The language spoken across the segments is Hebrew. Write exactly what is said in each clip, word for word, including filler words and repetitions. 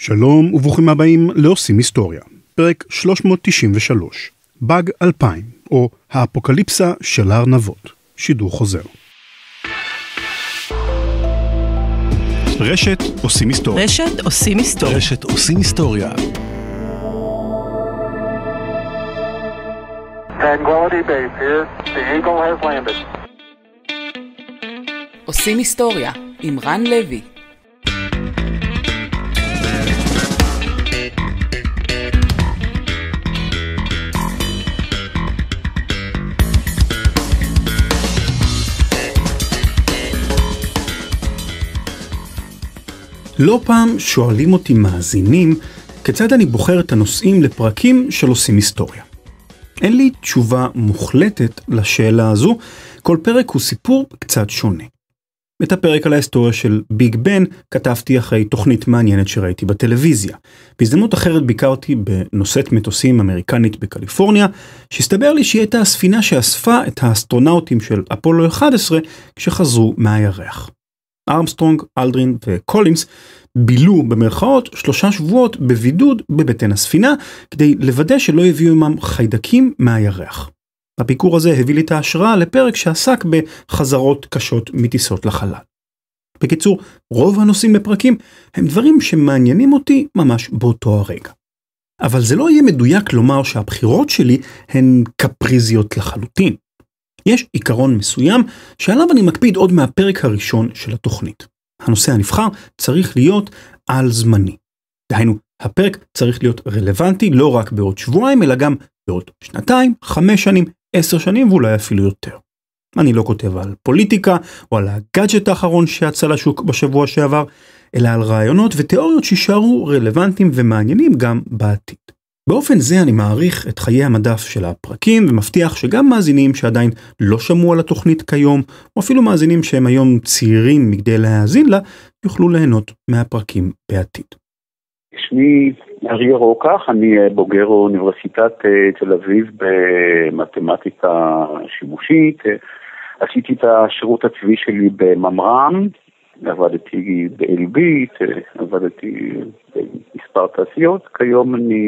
שלום וברוכים הבאים לעושים היסטוריה, פרק שלוש מאות תשעים ושלוש, באג אלפיים, או האפוקליפסה של הארנבות, שידור חוזר. רשת עושים היסטוריה. רשת עושים היסטוריה. רשת עושים היסטוריה. Tranquility Base here. The Eagle has landed. עושים היסטוריה עם רן לוי. לא פעם שואלים אותי מאזינים כיצד אני בוחר את הנושאים לפרקים של עושים היסטוריה. אין לי תשובה מוחלטת לשאלה הזו, כל פרק הוא סיפור קצת שונה. את הפרק על ההיסטוריה של ביג בן כתבתי אחרי תוכנית מעניינת שראיתי בטלוויזיה. בהזדמנות אחרת ביקרתי בנושאת מטוסים אמריקנית בקליפורניה, שהסתבר לי שהיא הייתה הספינה שאספה את האסטרונאוטים של אפולו אחת עשרה כשחזרו מהירח. ארמסטרונג, אלדרין וקולינס בילו במרכאות שלושה שבועות בבידוד בבטן הספינה, כדי לוודא שלא יביאו עמם חיידקים מהירח. הביקור הזה הביא לי את ההשראה לפרק שעסק בחזרות קשות מטיסות לחלל. בקיצור, רוב הנושאים בפרקים הם דברים שמעניינים אותי ממש באותו הרגע. אבל זה לא יהיה מדויק לומר שהבחירות שלי הן קפריזיות לחלוטין. יש עיקרון מסוים שעליו אני מקפיד עוד מהפרק הראשון של התוכנית. הנושא הנבחר צריך להיות על זמני. דהיינו, הפרק צריך להיות רלוונטי לא רק בעוד שבועיים, אלא גם בעוד שנתיים, חמש שנים, עשר שנים ואולי אפילו יותר. אני לא כותב על פוליטיקה או על הגאדג'ט האחרון שיצא לשוק בשבוע שעבר, אלא על רעיונות ותיאוריות שישארו רלוונטיים ומעניינים גם בעתיד. באופן זה אני מעריך את חיי המדף של הפרקים ומבטיח שגם מאזינים שעדיין לא שמעו על התוכנית כיום, או אפילו מאזינים שהם היום צעירים מכדי להאזין לה, יוכלו ליהנות מהפרקים בעתיד. שמי אריה רוקח, אני בוגר אוניברסיטת תל אביב במתמטיקה שימושית, עשיתי את השירות הצבאי שלי בממר"ם, עבדתי באלביט, עבדתי במספר תעשיות, כיום אני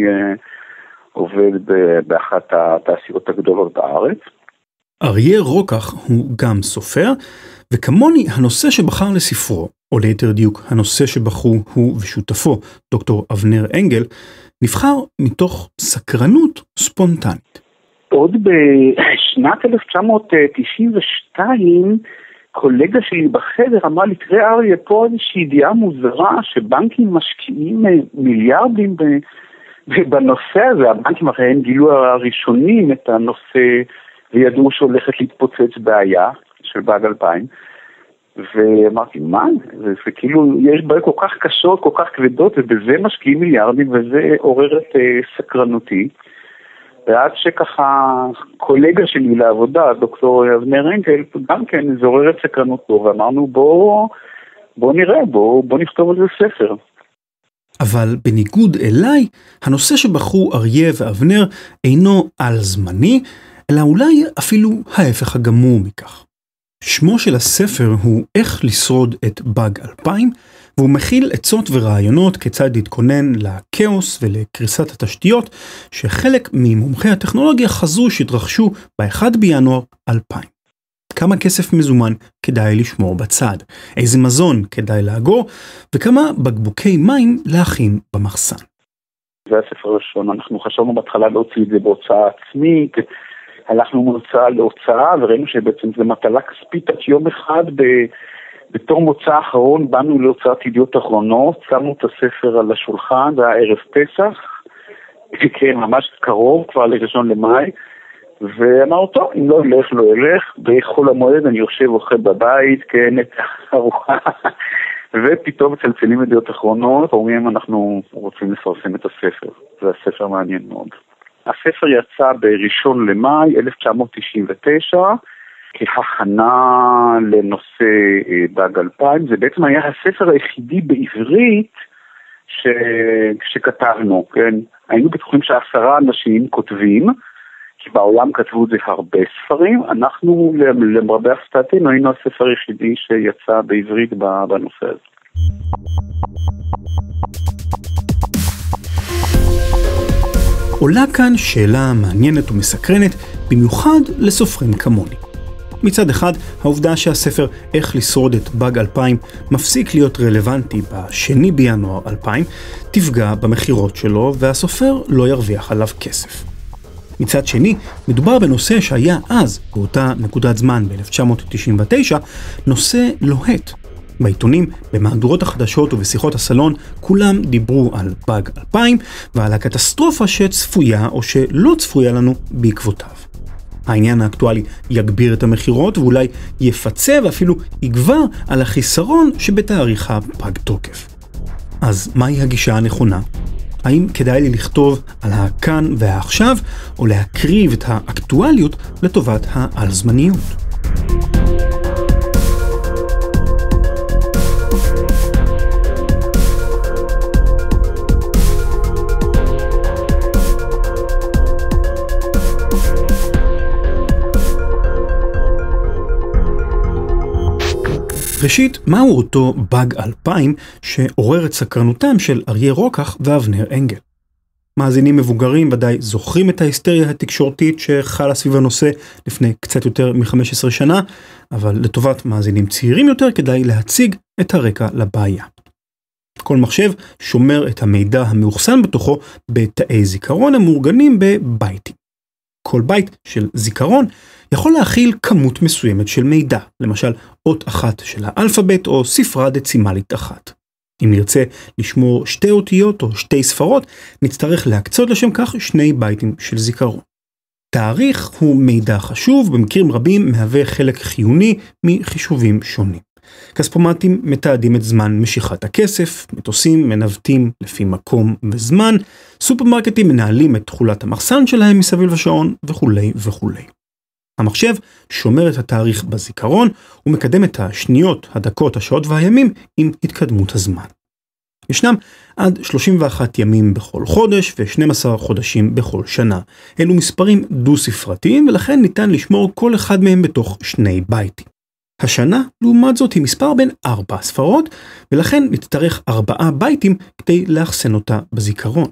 עובד באחת התעשיות הגדולות בארץ. אריה רוקח הוא גם סופר, וכמוני הנושא שבחר לספרו, או ליתר דיוק הנושא שבחרו הוא ושותפו, דוקטור אבנר אנגל, נבחר מתוך סקרנות ספונטנית. עוד בשנת אלף תשע מאות תשעים ושתיים, קולגה שלי בחדר אמרה לי, תראה אריה, פה איזושהי ידיעה מוזרה שבנקים משקיעים מיליארדים בנושא הזה. הבנקים אחרי הם גילו הראשונים את הנושא וידעו שהולכת להתפוצץ בעיה של באג אלפיים. ואמרתי, מה? זה, זה כאילו, יש בעיות כל כך קשות, כל כך כבדות, ובזה משקיעים מיליארדים, וזה עורר את uh, סקרנותי. ועד שככה קולגה שלי לעבודה, דוקטור אבנר אנגל, גם כן זה עורר את סקרנותו, ואמרנו בוא, בוא נראה, בוא, בוא נכתוב על זה ספר. אבל בניגוד אליי, הנושא שבחרו אריה ואבנר אינו על זמני, אלא אולי אפילו ההפך הגמור מכך. שמו של הספר הוא איך לשרוד את באג אלפיים, והוא מכיל עצות ורעיונות כיצד להתכונן לכאוס ולקריסת התשתיות, שחלק ממומחי הטכנולוגיה חזו שהתרחשו ב-אחד בינואר אלפיים. כמה כסף מזומן כדאי לשמור בצד, איזה מזון כדאי לאגור, וכמה בקבוקי מים להכין במחסן. זה הספר הראשון, אנחנו חשבנו בהתחלה להוציא את זה בהוצאה עצמית, הלכנו מהוצאה להוצאה, וראינו שבעצם זה מטלה כספית עד יום אחד, ב... בתור מוצא האחרון באנו להוצאת ידיעות אחרונות, שמנו את הספר על השולחן, זה היה ערב פסח, כן, ממש קרוב, כבר לראשון למאי, ואמרנו, טוב, אם לא ילך, לא ילך, בחול המועד אני יושב אוכל בבית, כן, את הארוחה, ופתאום מצלצלים ידיעות אחרונות, אומרים, אנחנו רוצים לפרסם את הספר, זה הספר מעניין מאוד. הספר יצא בראשון למאי אלף תשע מאות תשעים ותשע, כהכנה לנושא באג אלפיים, זה בעצם היה הספר היחידי בעברית ש... שכתבנו, כן? היינו בטוחים שעשרה אנשים כותבים, כי בעולם כתבו את זה הרבה ספרים, אנחנו למרבה הפתעתנו היינו הספר היחידי שיצא בעברית בנושא הזה. עולה כאן שאלה מעניינת ומסקרנת, במיוחד לסופרים כמוני. מצד אחד, העובדה שהספר איך לשרוד את באג אלפיים מפסיק להיות רלוונטי בשני בינואר אלפיים, תפגע במחירות שלו והסופר לא ירוויח עליו כסף. מצד שני, מדובר בנושא שהיה אז, באותה נקודת זמן ב-אלף תשע מאות תשעים ותשע, נושא לוהט. בעיתונים, במהדורות החדשות ובשיחות הסלון, כולם דיברו על באג אלפיים ועל הקטסטרופה שצפויה או שלא צפויה לנו בעקבותיו. העניין האקטואלי יגביר את המחירות ואולי יפצה ואפילו יגבר על החיסרון שבתאריך הפג תוקף. אז מהי הגישה הנכונה? האם כדאי לי לכתוב על הכאן והעכשיו או להקריב את האקטואליות לטובת העל-זמניות? ראשית, מהו אותו באג אלפיים שעורר את סקרנותם של אריה רוקח ואבנר אנגל? מאזינים מבוגרים ודאי זוכרים את ההיסטריה התקשורתית שחלה סביב הנושא לפני קצת יותר מ-חמש עשרה שנה, אבל לטובת מאזינים צעירים יותר כדאי להציג את הרקע לבעיה. כל מחשב שומר את המידע המאוחסן בתוכו בתאי זיכרון המאורגנים בבייטים. כל בייט של זיכרון יכול להכיל כמות מסוימת של מידע, למשל אות אחת של האלפבית או ספרה דצימלית אחת. אם נרצה לשמור שתי אותיות או שתי ספרות, נצטרך להקצות לשם כך שני בייטים של זיכרון. תאריך הוא מידע חשוב, במקרים רבים מהווה חלק חיוני מחישובים שונים. כספומטים מתעדים את זמן משיכת הכסף, מטוסים מנווטים לפי מקום וזמן, סופרמרקטים מנהלים את תכולת המחסן שלהם מסביב לשעון וכו' וכו'. המחשב שומר את התאריך בזיכרון ומקדם את השניות, הדקות, השעות והימים עם התקדמות הזמן. ישנם עד שלושים ואחד ימים בכל חודש ו-שנים עשר חודשים בכל שנה. אלו מספרים דו-ספרתיים ולכן ניתן לשמור כל אחד מהם בתוך שני בייטים. השנה, לעומת זאת, היא מספר בין ארבע ספרות, ולכן נצטרך ארבעה בייטים כדי לאחסן אותה בזיכרון.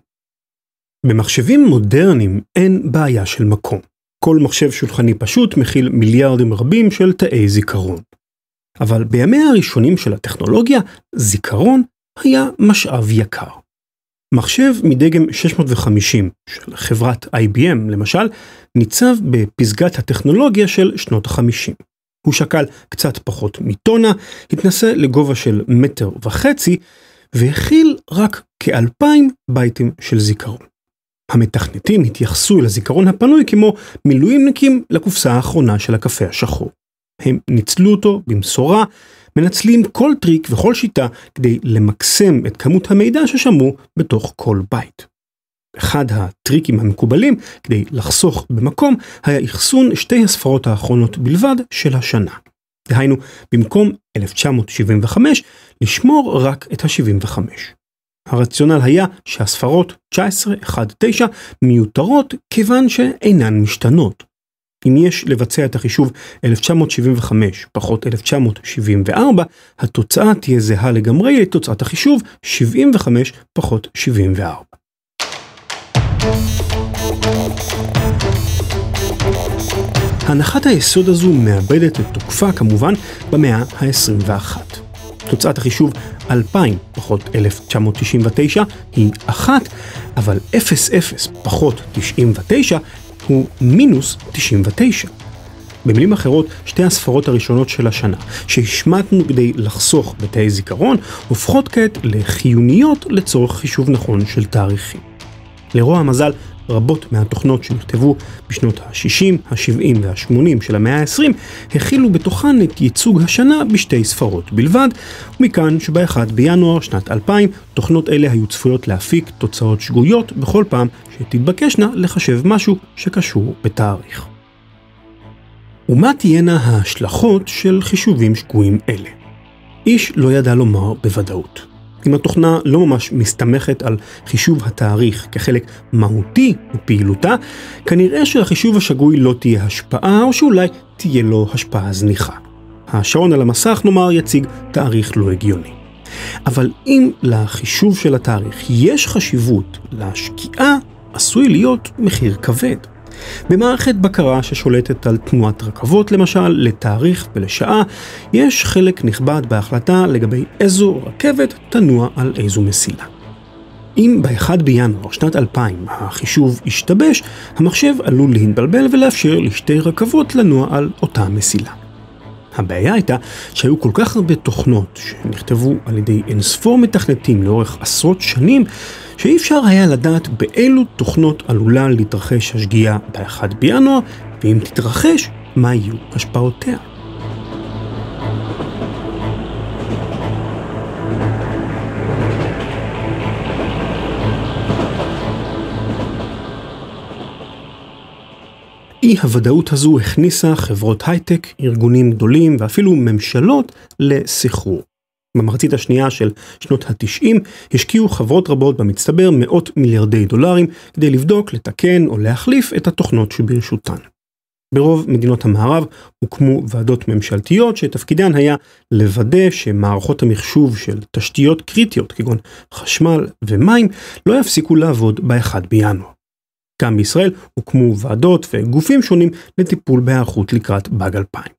במחשבים מודרניים אין בעיה של מקום. כל מחשב שולחני פשוט מכיל מיליארדים רבים של תאי זיכרון. אבל בימיה הראשונים של הטכנולוגיה, זיכרון היה משאב יקר. מחשב מדגם שש מאות וחמישים של חברת איי בי אם, למשל, ניצב בפסגת הטכנולוגיה של שנות ה-חמישים. הוא שקל קצת פחות מטונה, התנסה לגובה של מטר וחצי, והכיל רק כאלפיים בייטים של זיכרון. המתכנתים התייחסו אל הזיכרון הפנוי כמו מילואימניקים לקופסה האחרונה של הקפה השחור. הם ניצלו אותו במשורה, מנצלים כל טריק וכל שיטה כדי למקסם את כמות המידע ששמרו בתוך כל בייט. אחד הטריקים המקובלים כדי לחסוך במקום היה אחסון שתי הספרות האחרונות בלבד של השנה. דהיינו, במקום אלף תשע מאות שבעים וחמש, לשמור רק את ה-שבעים וחמש. הרציונל היה שהספרות תשע עשרה, אחת, תשע מיותרות כיוון שאינן משתנות. אם יש לבצע את החישוב אלף תשע מאות שבעים וחמש פחות אלף תשע מאות שבעים וארבע, התוצאה תהיה זהה לגמרי לתוצאת החישוב שבעים וחמש פחות שבעים וארבע. הנחת היסוד הזו מאבדת את תוקפה כמובן במאה ה-עשרים ואחת. תוצאת החישוב אלפיים פחות אלף תשע מאות תשעים ותשע היא אחת, אבל אפס אפס פחות תשעים ותשע הוא מינוס תשעים ותשע. במילים אחרות, שתי הספרות הראשונות של השנה, שהשמטנו כדי לחסוך בתאי זיכרון, הופכות כעת לחיוניות לצורך חישוב נכון של תאריכים. לרוע המזל, רבות מהתוכנות שנכתבו בשנות ה-שישים, ה-שבעים וה-שמונים של המאה ה-עשרים הכילו בתוכן את ייצוג השנה בשתי ספרות בלבד, ומכאן שב-אחד בינואר שנת אלפיים תוכנות אלה היו צפויות להפיק תוצאות שגויות בכל פעם שתתבקשנה לחשב משהו שקשור בתאריך. ומה תהיינה ההשלכות של חישובים שגויים אלה? איש לא ידע לומר בוודאות. אם התוכנה לא ממש מסתמכת על חישוב התאריך כחלק מהותי בפעילותה, כנראה שלחישוב השגוי לא תהיה השפעה, או שאולי תהיה לו השפעה זניחה. השעון על המסך נאמר יציג תאריך לא הגיוני. אבל אם לחישוב של התאריך יש חשיבות להשקיעה עשוי להיות מחיר כבד. במערכת בקרה ששולטת על תנועת רכבות למשל, לתאריך ולשעה, יש חלק נכבד בהחלטה לגבי איזו רכבת תנוע על איזו מסילה. אם ב-אחד בינואר שנת אלפיים החישוב ישתבש, המחשב עלול להתבלבל ולאפשר לשתי רכבות לנוע על אותה מסילה. הבעיה הייתה שהיו כל כך הרבה תוכנות שנכתבו על ידי אינספור מתכנתים לאורך עשרות שנים, שאי אפשר היה לדעת באילו תוכנות עלולה להתרחש השגיאה ב-אחד בינואר, ואם תתרחש, מה יהיו השפעותיה. אי הוודאות הזו הכניסה חברות הייטק, ארגונים גדולים ואפילו ממשלות לסחרור. במחצית השנייה של שנות ה-תשעים השקיעו חברות רבות במצטבר מאות מיליארדי דולרים כדי לבדוק, לתקן או להחליף את התוכנות שברשותן. ברוב מדינות המערב הוקמו ועדות ממשלתיות שתפקידן היה לוודא שמערכות המחשוב של תשתיות קריטיות כגון חשמל ומים לא יפסיקו לעבוד ב-אחד בינואר. גם בישראל הוקמו ועדות וגופים שונים לטיפול בהיערכות לקראת באג אלפיים.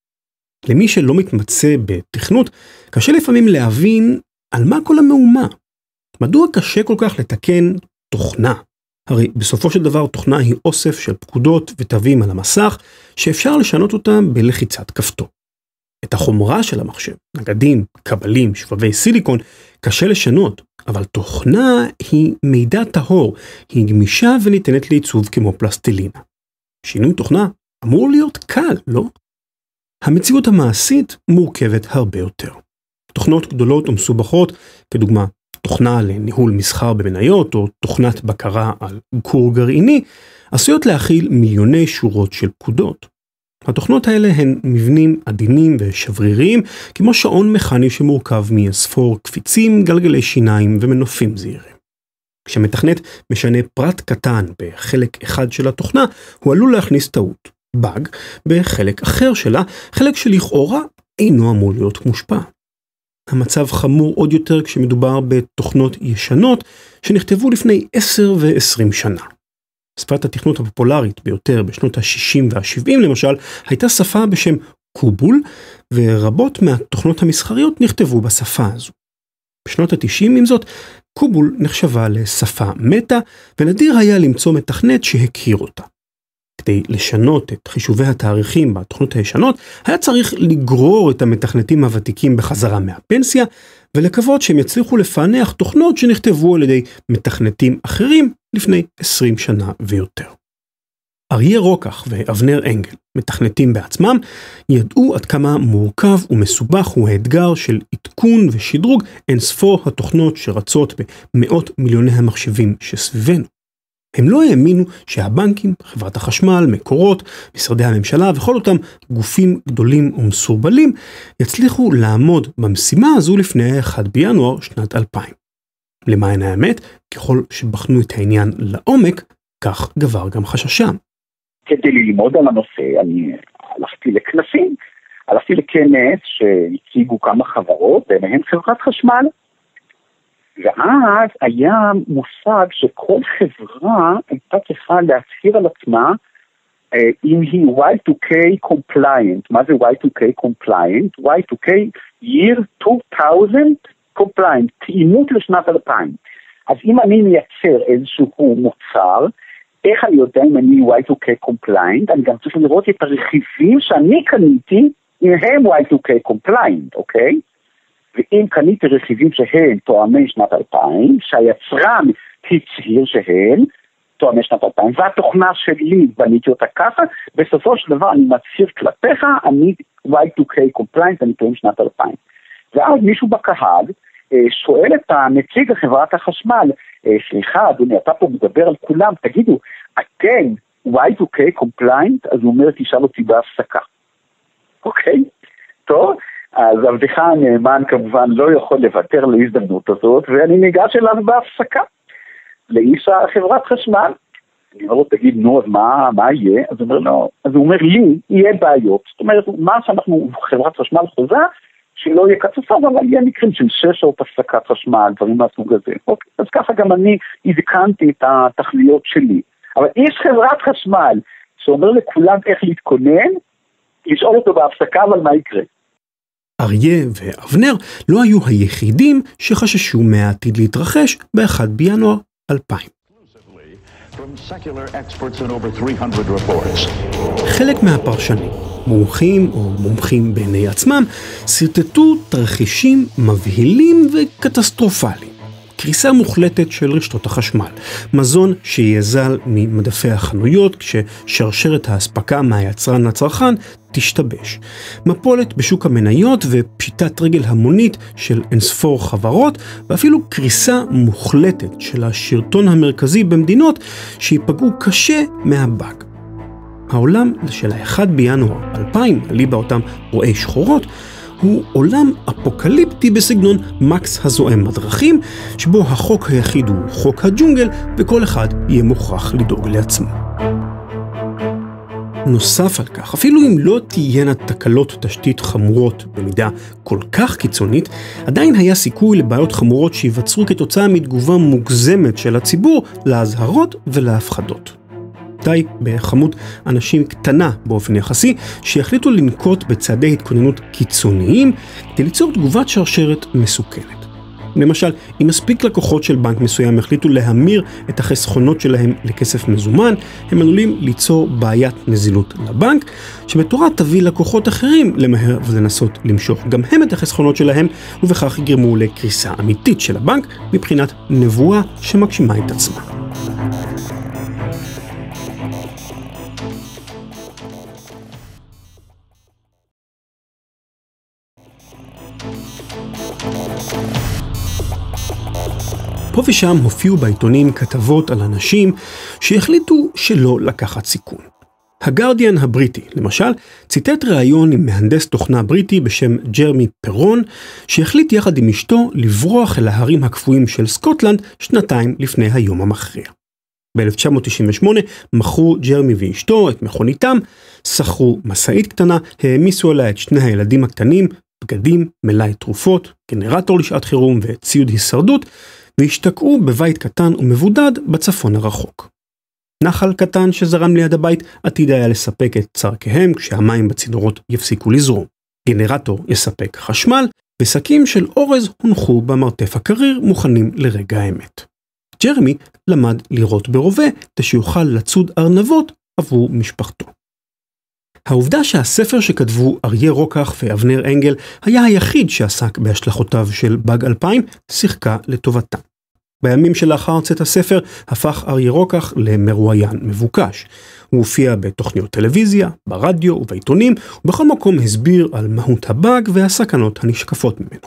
למי שלא מתמצא בתכנות, קשה לפעמים להבין על מה כל המהומה. מדוע קשה כל כך לתקן תוכנה? הרי בסופו של דבר תוכנה היא אוסף של פקודות ותווים על המסך שאפשר לשנות אותם בלחיצת כפתור. את החומרה של המחשב, נגדים, קבלים, שבבי סיליקון, קשה לשנות, אבל תוכנה היא מידע טהור, היא גמישה וניתנת לעיצוב כמו פלסטלינה. שינוי תוכנה אמור להיות קל, לא? המציאות המעשית מורכבת הרבה יותר. תוכנות גדולות ומסובכות, כדוגמה תוכנה לניהול מסחר במניות או תוכנת בקרה על כור גרעיני, עשויות להכיל מיליוני שורות של פקודות. התוכנות האלה הן מבנים עדינים ושבריריים, כמו שעון מכני שמורכב מספור קפיצים, גלגלי שיניים ומנופים זעירים. כשמתכנת משנה פרט קטן בחלק אחד של התוכנה, הוא עלול להכניס טעות, באג, בחלק אחר שלה, חלק שלכאורה אינו אמור להיות מושפע. המצב חמור עוד יותר כשמדובר בתוכנות ישנות שנכתבו לפני עשר ועשרים שנה. שפת התכנות הפופולרית ביותר בשנות ה-שישים וה-שבעים למשל, הייתה שפה בשם קובול, ורבות מהתוכנות המסחריות נכתבו בשפה הזו. בשנות ה-תשעים עם זאת, קובול נחשבה לשפה מתה, ונדיר היה למצוא מתכנת שהכיר אותה. כדי לשנות את חישובי התאריכים בתוכנות הישנות, היה צריך לגרור את המתכנתים הוותיקים בחזרה מהפנסיה, ולקוות שהם יצליחו לפענח תוכנות שנכתבו על ידי מתכנתים אחרים לפני עשרים שנה ויותר. אריה רוקח ואבנר אנגל, מתכנתים בעצמם, ידעו עד כמה מורכב ומסובך הוא האתגר של עדכון ושדרוג אינספור התוכנות שרצות במאות מיליוני המחשבים שסביבנו. הם לא האמינו שהבנקים, חברת החשמל, מקורות, משרדי הממשלה וכל אותם גופים גדולים ומסורבלים יצליחו לעמוד במשימה הזו לפני ה-אחד בינואר שנת אלפיים. למען האמת, ככל שבחנו את העניין לעומק, כך גבר גם חששם. כדי ללמוד על הנושא, אני הלכתי לכנסים, הלכתי לכנס שהציגו כמה חברות, ביניהן חברת חשמל, ואז היה מושג שכל חברה הייתה צריכה להצהיר על עצמה אם היא וואי טו קיי compliant. מה זה וואי טו קיי compliant? וואי טו קיי year two thousand compliant, תאימות לשנת אלפיים. אז אם אני מייצר איזשהו מוצר, איך אני יודע אם אני וואי טו קיי compliant? אני גם צריך לראות את הרכיבים שאני קניתי אם הם וואי טו קיי compliant, אוקיי? ואם קניתי רכיבים שהם תואמי שנת אלפיים, שהיצרן הצהיר שהם תואמי שנת אלפיים, והתוכנה שלי בניתי אותה ככה, בסופו של דבר אני מצהיר כלפיך, אני וואי טו קיי compliant, אני תואם שנת אלפיים. ואז מישהו בקהל שואל את הנציג חברת החשמל, סליחה אדוני, אתה פה מדבר על כולם, תגידו, אתם וואי טו קיי compliant? אז הוא אומר, תשאל אותי בהפסקה. אוקיי, טוב. אז עבדך הנאמן כמובן לא יכול לוותר להזדמנות הזאת, ואני ניגש אליו בהפסקה, לאיש החברת חשמל. אני אומר לו, תגיד, נו, אז מה, מה יהיה? אז הוא אומר לו, אז הוא אומר לי, יהיה בעיות. זאת אומרת, מה שאנחנו, חברת חשמל חוזה, שלא יהיה קטסטרופה, אבל יהיה מקרים של שש שעות הפסקת חשמל, דברים מהסוג הזה. אוקיי, אז ככה גם אני הזכרתי את התכליות שלי. אבל יש חברת חשמל שאומר לכולם איך להתכונן, לשאול אותו בהפסקה, אבל מה יקרה? אריה ואבנר לא היו היחידים שחששו מהעתיד להתרחש ב-אחד בינואר אלפיים. חלק מהפרשנים, מומחים או מומחים בעיני עצמם, סרטטו תרחישים מבהילים וקטסטרופליים. קריסה מוחלטת של רשתות החשמל, מזון שיזל ממדפי החנויות כששרשרת האספקה מהיצרן לצרכן תשתבש, מפולת בשוק המניות ופשיטת רגל המונית של אינספור חברות, ואפילו קריסה מוחלטת של השלטון המרכזי במדינות שיפגעו קשה מהבאג. העולם של ה-אחד בינואר אלפיים, עלי באותם רואי שחורות, הוא עולם אפוקליפטי בסגנון מקס הזועם בדרכים, שבו החוק היחיד הוא חוק הג'ונגל, וכל אחד יהיה מוכרח לדאוג לעצמו. נוסף על כך, אפילו אם לא תהיינה תקלות תשתית חמורות במידה כל כך קיצונית, עדיין היה סיכוי לבעיות חמורות שיווצרו כתוצאה מתגובה מוגזמת של הציבור להזהרות ולהפחדות. די בכמות אנשים קטנה באופן יחסי שיחליטו לנקוט בצעדי התכוננות קיצוניים כדי ליצור תגובת שרשרת מסוכנת. למשל, אם מספיק לקוחות של בנק מסוים החליטו להמיר את החסכונות שלהם לכסף מזומן, הם עלולים ליצור בעיית נזילות לבנק, שבתורה תביא לקוחות אחרים למהר ולנסות למשוך גם הם את החסכונות שלהם, ובכך יגרמו לקריסה אמיתית של הבנק מבחינת נבואה שמגשימה את עצמה. פה ושם הופיעו בעיתונים כתבות על אנשים שהחליטו שלא לקחת סיכון. הגרדיאן הבריטי, למשל, ציטט ראיון עם מהנדס תוכנה בריטי בשם ג'רמי פרון, שהחליט יחד עם אשתו לברוח אל ההרים הקפואים של סקוטלנד שנתיים לפני היום המכריע. ב-אלף תשע מאות תשעים ושמונה מכרו ג'רמי ואשתו את מכוניתם, שכרו מסעית קטנה, העמיסו עליה את שני הילדים הקטנים, בגדים, מלאי תרופות, גנרטור לשעת חירום וציוד הישרדות, והשתקעו בבית קטן ומבודד בצפון הרחוק. נחל קטן שזרם ליד הבית עתיד היה לספק את צרכיהם כשהמים בצינורות יפסיקו לזרום. גנרטור יספק חשמל, ושקים של אורז הונחו במרתף הקריר מוכנים לרגע האמת. ג'רמי למד לראות ברובה שיוכל לצוד ארנבות עבור משפחתו. העובדה שהספר שכתבו אריה רוקח ואבנר אנגל היה היחיד שעסק בהשלכותיו של באג אלפיים שיחקה לטובתם. בימים שלאחר צאת הספר הפך אריה רוקח למרואיין מבוקש. הוא הופיע בתוכניות טלוויזיה, ברדיו ובעיתונים, ובכל מקום הסביר על מהות הבאג והסכנות הנשקפות ממנו.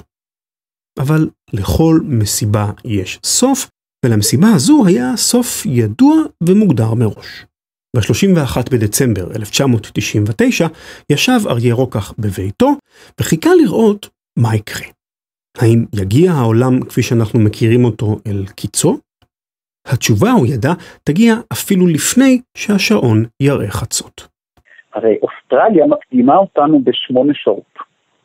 אבל לכל מסיבה יש סוף, ולמסיבה הזו היה סוף ידוע ומוגדר מראש. ב-שלושים ואחד בדצמבר אלף תשע מאות תשעים ותשע ישב אריה רוקח בביתו וחיכה לראות מה יקרה. האם יגיע העולם כפי שאנחנו מכירים אותו אל קיצו? התשובה, הוא ידע, תגיע אפילו לפני שהשעון יראה חצות. הרי אוסטרליה מקדימה אותנו בשמונה שעות.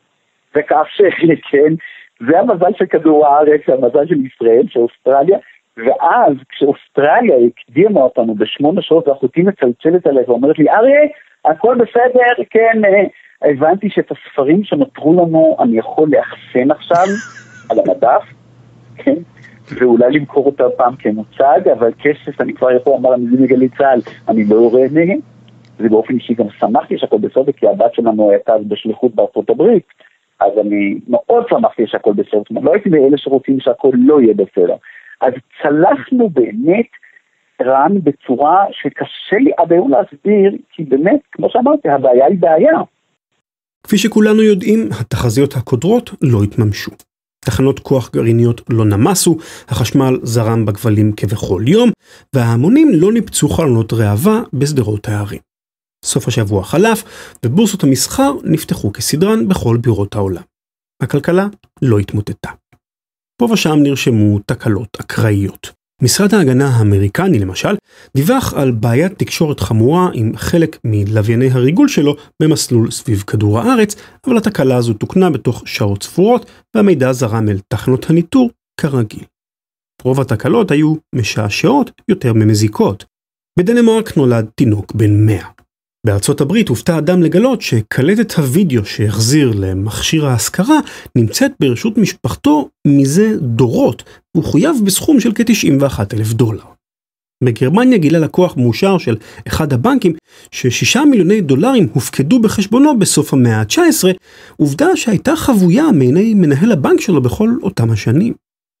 וכאשר, כן, זה המזל של כדור הארץ, המזל של ישראל, שאוסטרליה, ואז כשאוסטרליה הקדימה אותנו בשמונה שעות, ואחותי מצלצלת עליה ואומרת לי, אריה, הכל בסדר, כן, הבנתי שאת הספרים שנותרו לנו אני יכול לאחסן עכשיו על המדף, כן, ואולי למכור אותה פעם כמוצג, אבל כסף אני כבר יכול לומר למזין מגלי צהל, אני לא יורד נגד. זה באופן אישי גם שמחתי שהכל בסדר, כי הבת שלנו הייתה בשליחות בארצות הברית, אז אני מאוד שמחתי שהכל בסדר, לא הייתי מאלה שרוצים שהכל לא יהיה בסדר. אז צלחנו באמת רן בצורה שקשה לי עד היום להסביר, כי באמת, כמו שאמרתי, הבעיה היא בעיה. כפי שכולנו יודעים, התחזיות הקודרות לא התממשו. תחנות כוח גרעיניות לא נמסו, החשמל זרם בכבלים כבכל יום, וההמונים לא ניפצו חלונות ראווה בסדרות הערים. סוף השבוע חלף, ובורסות המסחר נפתחו כסדרן בכל בירות העולם. הכלכלה לא התמוטטה. פה ושם נרשמו תקלות אקראיות. משרד ההגנה האמריקני למשל דיווח על בעיית תקשורת חמורה עם חלק מלווייני הריגול שלו במסלול סביב כדור הארץ, אבל התקלה הזו תוקנה בתוך שעות ספורות והמידע זרם אל תחנות הניטור כרגיל. רוב התקלות היו משעשעות יותר ממזיקות. בדנמרק נולד תינוק בן מאה. בארצות הברית הופתע אדם לגלות שקלטת הוידאו שהחזיר למכשיר ההשכרה נמצאת ברשות משפחתו מזה דורות, והוא חויב בסכום של כ-תשעים ואחד אלף דולר. בגרמניה גילה לקוח מאושר של אחד הבנקים ששישה מיליוני דולרים הופקדו בחשבונו בסוף המאה ה-תשע עשרה, עובדה שהייתה חבויה מעיני מנהל הבנק שלו בכל אותם השנים.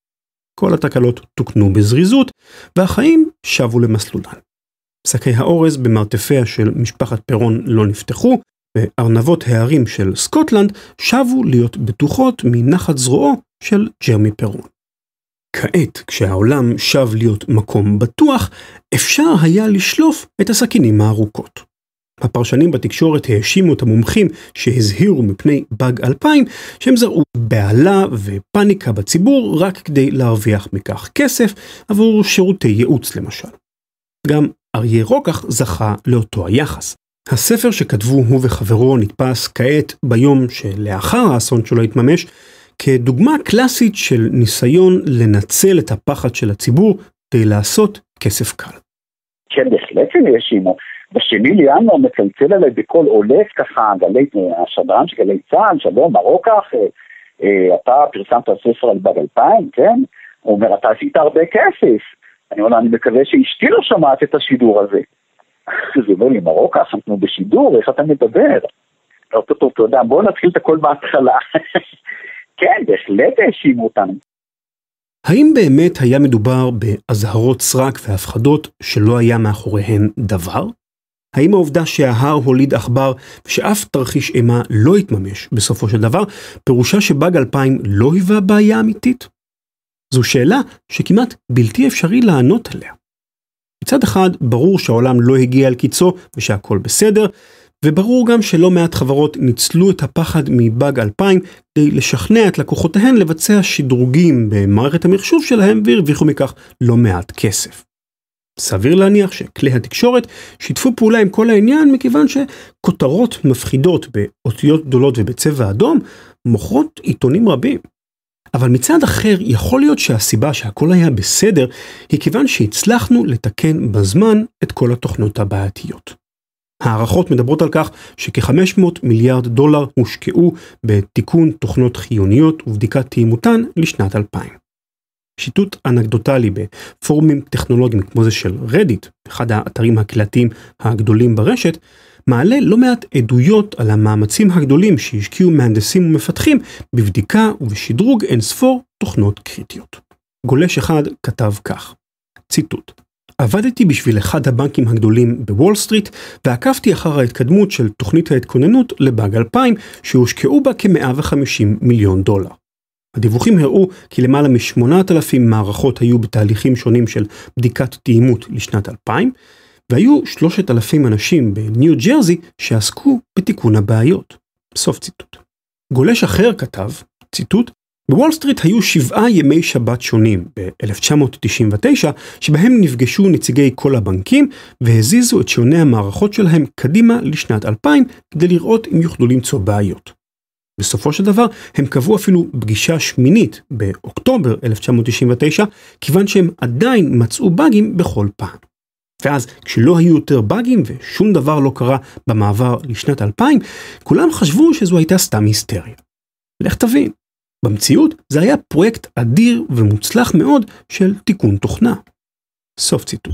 כל התקלות תוקנו בזריזות, והחיים שבו למסלולן. שקי האורז במרתפיה של משפחת פרון לא נפתחו, וארנבות הערים של סקוטלנד שבו להיות בטוחות מנחת זרועו של ג'רמי פרון. כעת, כשהעולם שב להיות מקום בטוח, אפשר היה לשלוף את הסכינים הארוכות. הפרשנים בתקשורת האשימו את המומחים שהזהירו מפני באג אלפיים, שהם זרעו בעלה ופניקה בציבור רק כדי להרוויח מכך כסף עבור שירותי ייעוץ למשל. גם אריה רוקח זכה לאותו היחס. הספר שכתבו הוא וחברו נתפס כעת ביום שלאחר האסון שלו התממש, כדוגמה קלאסית של ניסיון לנצל את הפחד של הציבור כדי לעשות כסף קל. כן, בהחלט הם האשימו. בשני לינואר מצלצל עליי בכל עולף ככה, גלי, השדרן של גלי צה"ל, שלום, הרוקח, אתה פרסמת הספר על באג אלפיים, כן? הוא אומר, אתה עשית הרבה כסף. אני אומר, אני מקווה שאשתי לא שומעת את השידור הזה. זה אומר לי, מרוקח, אנחנו בשידור, איך אתה מדבר? לא, טוב, טוב, תודה, בואו נתחיל את הכל בהתחלה. כן, בהחלט האשימו אותנו. האם באמת היה מדובר בהזהרות סרק והפחדות שלא היה מאחוריהן דבר? האם העובדה שההר הוליד עכבר ושאף תרחיש אימה לא התממש בסופו של דבר, פירושה שבאג אלפיים לא היווה בעיה אמיתית? זו שאלה שכמעט בלתי אפשרי לענות עליה. מצד אחד, ברור שהעולם לא הגיע אל קיצו ושהכל בסדר, וברור גם שלא מעט חברות ניצלו את הפחד מבאג אלפיים כדי לשכנע את לקוחותיהן לבצע שדרוגים במערכת המחשוב שלהם והרוויחו מכך לא מעט כסף. סביר להניח שכלי התקשורת שיתפו פעולה עם כל העניין מכיוון שכותרות מפחידות באותיות גדולות ובצבע אדום מוכרות עיתונים רבים. אבל מצד אחר יכול להיות שהסיבה שהכל היה בסדר היא כיוון שהצלחנו לתקן בזמן את כל התוכנות הבעייתיות. הערכות מדברות על כך שכ-חמש מאות מיליארד דולר הושקעו בתיקון תוכנות חיוניות ובדיקת תאימותן לשנת אלפיים. שיטוט אנקדוטלי בפורומים טכנולוגיים כמו זה של רדיט, אחד האתרים הקהילתיים הגדולים ברשת, מעלה לא מעט עדויות על המאמצים הגדולים שהשקיעו מהנדסים ומפתחים בבדיקה ובשדרוג אינספור תוכנות קריטיות. גולש אחד כתב כך, ציטוט: עבדתי בשביל אחד הבנקים הגדולים בוול סטריט ועקבתי אחר ההתקדמות של תוכנית ההתכוננות לבאג אלפיים שהושקעו בה כ-מאה וחמישים מיליון דולר. הדיווחים הראו כי למעלה מ-שמונת אלפים מערכות היו בתהליכים שונים של בדיקת תאימות לשנת אלפיים, והיו שלושת אלפים אנשים בניו ג'רזי שעסקו בתיקון הבעיות. סוף ציטוט. גולש אחר כתב, ציטוט, בוול סטריט היו שבעה ימי שבת שונים ב-אלף תשע מאות תשעים ותשע, שבהם נפגשו נציגי כל הבנקים והזיזו את שעוני המערכות שלהם קדימה לשנת אלפיים כדי לראות אם יוכלו למצוא בעיות. בסופו של דבר הם קבעו אפילו פגישה שמינית באוקטובר אלף תשע מאות תשעים ותשע, כיוון שהם עדיין מצאו באגים בכל פעם. ואז כשלא היו יותר באגים ושום דבר לא קרה במעבר לשנת אלפיים, כולם חשבו שזו הייתה סתם היסטריה. לך תבין, במציאות זה היה פרויקט אדיר ומוצלח מאוד של תיקון תוכנה. סוף ציטוט.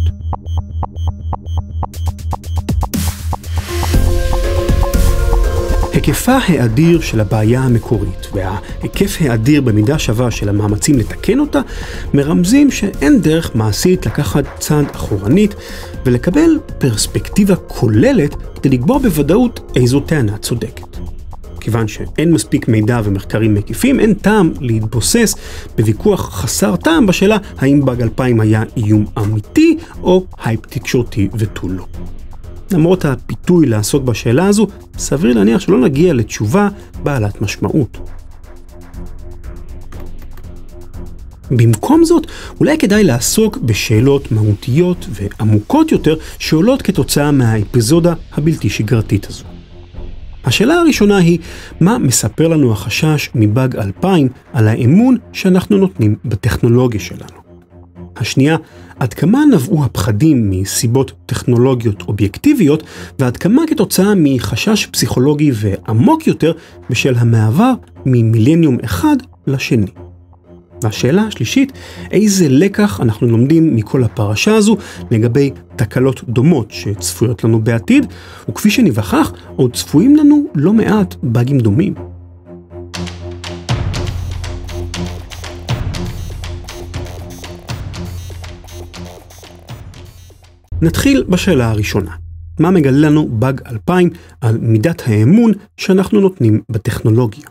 היקפה האדיר של הבעיה המקורית וההיקף האדיר במידה שווה של המאמצים לתקן אותה מרמזים שאין דרך מעשית לקחת צעד אחורנית ולקבל פרספקטיבה כוללת כדי לקבוע בוודאות איזו טענה צודקת. כיוון שאין מספיק מידע ומחקרים מקיפים, אין טעם להתבוסס בוויכוח חסר טעם בשאלה האם באג אלפיים היה איום אמיתי או הייפ תקשורתי ותו לא. למרות הפיתוי לעסוק בשאלה הזו, סביר להניח שלא נגיע לתשובה בעלת משמעות. במקום זאת, אולי כדאי לעסוק בשאלות מהותיות ועמוקות יותר שעולות כתוצאה מהאפיזודה הבלתי שגרתית הזו. השאלה הראשונה היא, מה מספר לנו החשש מבאג אלפיים על האמון שאנחנו נותנים בטכנולוגיה שלנו? השנייה, עד כמה נבעו הפחדים מסיבות טכנולוגיות אובייקטיביות, ועד כמה כתוצאה מחשש פסיכולוגי ועמוק יותר בשל המעבר ממילניום אחד לשני. והשאלה השלישית, איזה לקח אנחנו לומדים מכל הפרשה הזו לגבי תקלות דומות שצפויות לנו בעתיד, וכפי שנבחך, עוד צפויים לנו לא מעט באגים דומים. נתחיל בשאלה הראשונה. מה מגלה לנו באג אלפיים על מידת האמון שאנחנו נותנים בטכנולוגיה?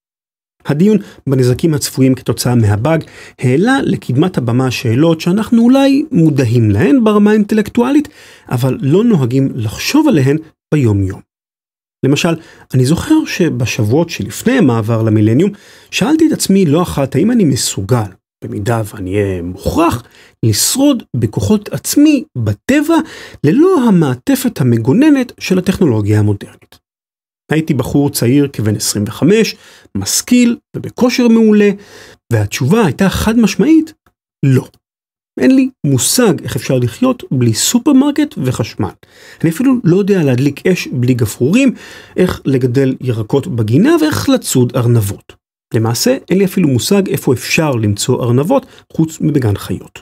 הדיון בנזקים הצפויים כתוצאה מהבאג העלה לקדמת הבמה שאלות שאנחנו אולי מודעים להן ברמה האינטלקטואלית, אבל לא נוהגים לחשוב עליהן ביום יום. למשל, אני זוכר שבשבועות שלפני המעבר למילניום, שאלתי את עצמי לא אחת האם אני מסוגל, במידה ואני אהיה מוכרח, לשרוד בכוחות עצמי בטבע ללא המעטפת המגוננת של הטכנולוגיה המודרנית. הייתי בחור צעיר כבן עשרים וחמש, משכיל ובכושר מעולה, והתשובה הייתה חד משמעית, לא. אין לי מושג איך אפשר לחיות בלי סופרמרקט וחשמל. אני אפילו לא יודע להדליק אש בלי גפרורים, איך לגדל ירקות בגינה ואיך לצוד ארנבות. למעשה, אין לי אפילו מושג איפה אפשר למצוא ארנבות חוץ מבגן חיות.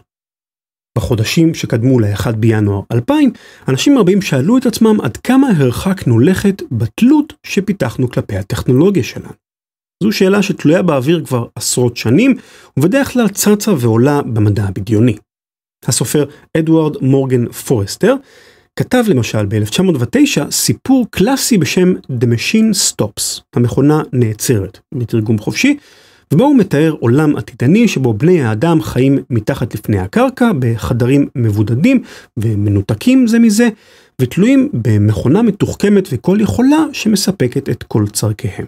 בחודשים שקדמו ל-אחד בינואר אלפיים, אנשים רבים שאלו את עצמם עד כמה הרחקנו לכת בתלות שפיתחנו כלפי הטכנולוגיה שלנו. זו שאלה שתלויה באוויר כבר עשרות שנים, ובדרך כלל צצה ועולה במדע הבדיוני. הסופר אדוארד מורגן פורסטר כתב למשל ב-אלף תשע מאות ותשע סיפור קלאסי בשם The Machine Stops, המכונה נעצרת, בתרגום חופשי, ובו הוא מתאר עולם עתידני שבו בני האדם חיים מתחת לפני הקרקע בחדרים מבודדים ומנותקים זה מזה, ותלויים במכונה מתוחכמת וכל יכולה שמספקת את כל צרכיהם.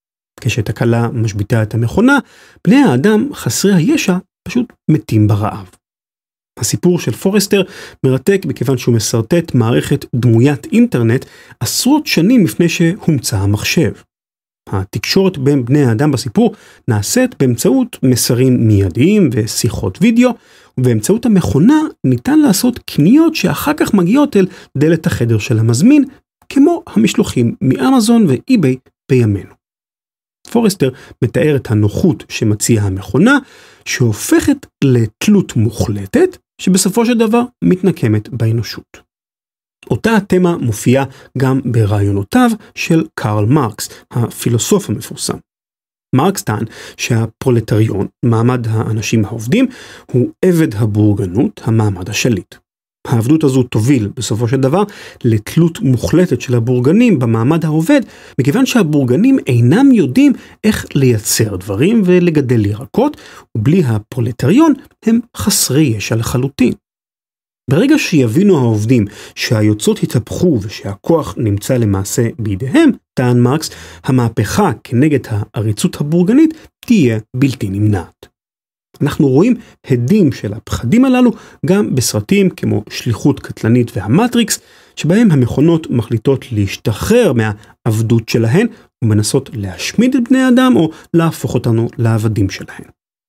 כשתקלה משביתה את המכונה, בני האדם חסרי הישע פשוט מתים ברעב. הסיפור של פורסטר מרתק בכיוון שהוא מסרטט מערכת דמוית אינטרנט עשרות שנים לפני שהומצא המחשב. התקשורת בין בני האדם בסיפור נעשית באמצעות מסרים מיידיים ושיחות וידאו, ובאמצעות המכונה ניתן לעשות קניות שאחר כך מגיעות אל דלת החדר של המזמין, כמו המשלוחים מאמזון ואיביי בימינו. פורסטר מתאר את הנוחות שמציעה המכונה, שהופכת לתלות מוחלטת, שבסופו של דבר מתנקמת באנושות. אותה התמה מופיעה גם ברעיונותיו של קרל מרקס, הפילוסוף המפורסם. מרקס טען שהפרולטריון, מעמד האנשים העובדים, הוא עבד הבורגנות, המעמד השליט. העבדות הזו תוביל בסופו של דבר לתלות מוחלטת של הבורגנים במעמד העובד, מכיוון שהבורגנים אינם יודעים איך לייצר דברים ולגדל ירקות, ובלי הפרולטריון הם חסרי ישע לחלוטין. ברגע שיבינו העובדים שהיוצאות התהפכו ושהכוח נמצא למעשה בידיהם, טען מרקס, המהפכה כנגד העריצות הבורגנית תהיה בלתי נמנעת. אנחנו רואים הדים של הפחדים הללו גם בסרטים כמו שליחות קטלנית והמטריקס, שבהם המכונות מחליטות להשתחרר מהעבדות שלהן ומנסות להשמיד את בני האדם או להפוך אותנו לעבדים שלהן.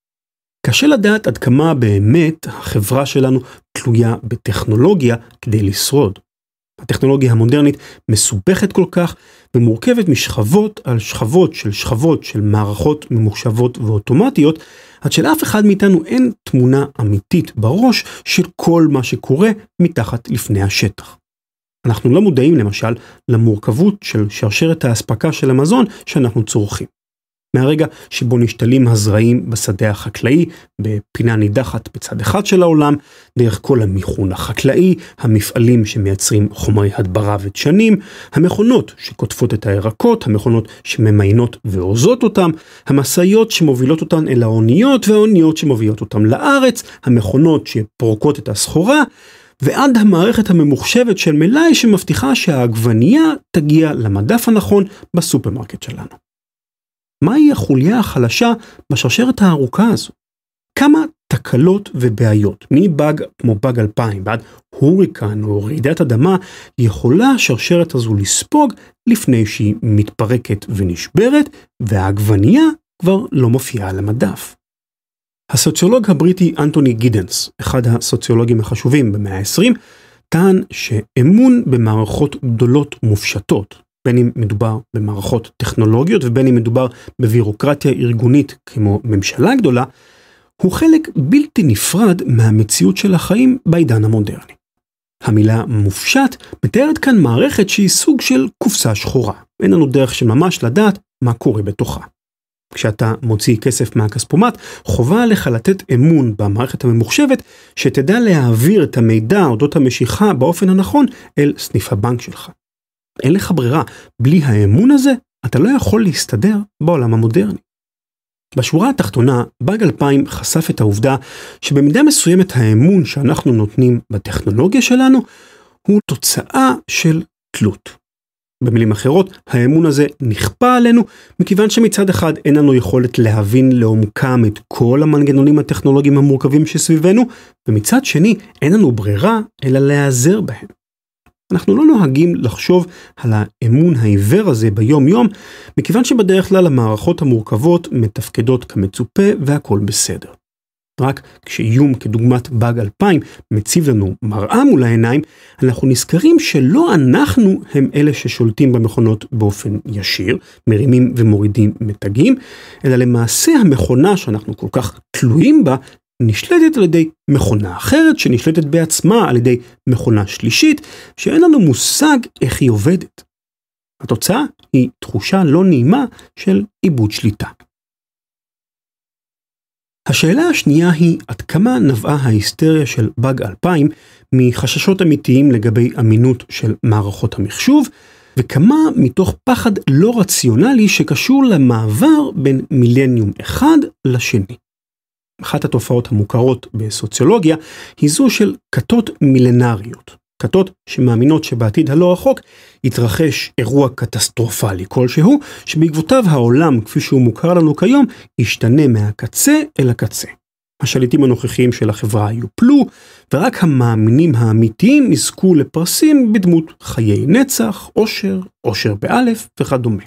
קשה לדעת עד כמה באמת החברה שלנו תלויה בטכנולוגיה כדי לשרוד. הטכנולוגיה המודרנית מסובכת כל כך ומורכבת משכבות על שכבות של שכבות של מערכות ממוחשבות ואוטומטיות, עד שלאף אחד מאיתנו אין תמונה אמיתית בראש של כל מה שקורה מתחת לפני השטח. אנחנו לא מודעים למשל למורכבות של שרשרת האספקה של המזון שאנחנו צורכים. מהרגע שבו נשתלים הזרעים בשדה החקלאי, בפינה נידחת בצד אחד של העולם, דרך כל המיכון החקלאי, המפעלים שמייצרים חומרי הדברה ודשנים, המכונות שקוטפות את הירקות, המכונות שממיינות ואוזות אותם, המשאיות שמובילות אותן אל האוניות והאוניות שמובילות אותן לארץ, המכונות שפורקות את הסחורה, ועד המערכת הממוחשבת של מלאי שמבטיחה שהעגבנייה תגיע למדף הנכון בסופרמרקט שלנו. מהי החוליה החלשה בשרשרת הארוכה הזו? כמה תקלות ובעיות, מבאג כמו באג אלפיים ועד הוריקן או רעידת אדמה, יכולה השרשרת הזו לספוג לפני שהיא מתפרקת ונשברת, והעגבנייה כבר לא מופיעה על המדף. הסוציולוג הבריטי אנתוני גידנס, אחד הסוציולוגים החשובים במאה ה-עשרים, טען שאמון במערכות גדולות ומופשטות, בין אם מדובר במערכות טכנולוגיות ובין אם מדובר בבירוקרטיה ארגונית כמו ממשלה גדולה, הוא חלק בלתי נפרד מהמציאות של החיים בעידן המודרני. המילה מופשט מתארת כאן מערכת שהיא סוג של קופסה שחורה. אין לנו דרך שממש לדעת מה קורה בתוכה. כשאתה מוציא כסף מהכספומט, חובה עליך לתת אמון במערכת הממוחשבת שתדע להעביר את המידע אודות המשיכה באופן הנכון אל סניף הבנק שלך. אין לך ברירה, בלי האמון הזה אתה לא יכול להסתדר בעולם המודרני. בשורה התחתונה, באג אלפיים חשף את העובדה שבמידה מסוימת האמון שאנחנו נותנים בטכנולוגיה שלנו הוא תוצאה של תלות. במילים אחרות, האמון הזה נכפה עלינו מכיוון שמצד אחד אין לנו יכולת להבין לעומקם את כל המנגנונים הטכנולוגיים המורכבים שסביבנו, ומצד שני אין לנו ברירה אלא להיעזר בהם. אנחנו לא נוהגים לחשוב על האמון העיוור הזה ביום יום, מכיוון שבדרך כלל המערכות המורכבות מתפקדות כמצופה והכל בסדר. רק כשאיום כדוגמת באג אלפיים מציב לנו מראה מול העיניים, אנחנו נזכרים שלא אנחנו הם אלה ששולטים במכונות באופן ישיר, מרימים ומורידים מתגים, אלא למעשה המכונה שאנחנו כל כך תלויים בה, נשלטת על ידי מכונה אחרת שנשלטת בעצמה על ידי מכונה שלישית, שאין לנו מושג איך היא עובדת. התוצאה היא תחושה לא נעימה של איבוד שליטה. השאלה השנייה היא עד כמה נבעה ההיסטריה של באג אלפיים מחששות אמיתיים לגבי אמינות של מערכות המחשוב, וכמה מתוך פחד לא רציונלי שקשור למעבר בין מילניום אחד לשני. אחת התופעות המוכרות בסוציולוגיה היא זו של כתות מילנריות. כתות שמאמינות שבעתיד הלא רחוק יתרחש אירוע קטסטרופלי כלשהו, שבעקבותיו העולם כפי שהוא מוכר לנו כיום ישתנה מהקצה אל הקצה. השליטים הנוכחיים של החברה יופלו, ורק המאמינים האמיתיים יזכו לפרסים בדמות חיי נצח, עושר, עושר באלף וכדומה.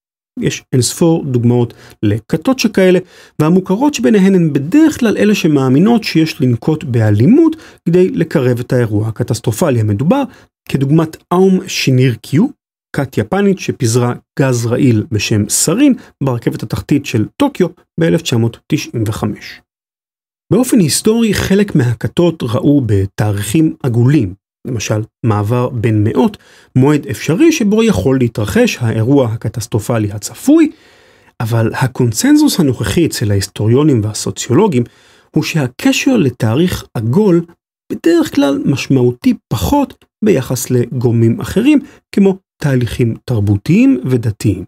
יש אינספור דוגמאות לכתות שכאלה, והמוכרות שביניהן הן בדרך כלל אלה שמאמינות שיש לנקוט באלימות כדי לקרב את האירוע הקטסטרופלי המדובר, כדוגמת אום שינירקיו, כת יפנית שפיזרה גז רעיל בשם סרין ברכבת התחתית של טוקיו ב-אלף תשע מאות תשעים וחמש. באופן היסטורי חלק מהכתות ראו בתאריכים עגולים, למשל מעבר בין מאות, מועד אפשרי שבו יכול להתרחש האירוע הקטסטרופלי הצפוי, אבל הקונצנזוס הנוכחי אצל ההיסטוריונים והסוציולוגים הוא שהקשר לתאריך עגול בדרך כלל משמעותי פחות ביחס לגורמים אחרים כמו תהליכים תרבותיים ודתיים.